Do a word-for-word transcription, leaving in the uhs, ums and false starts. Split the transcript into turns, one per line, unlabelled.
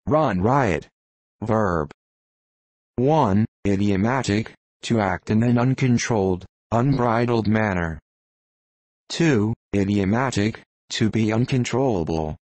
run riot. Verb. one. Idiomatic, to act in an uncontrolled, unbridled manner. two. Idiomatic, to be uncontrollable.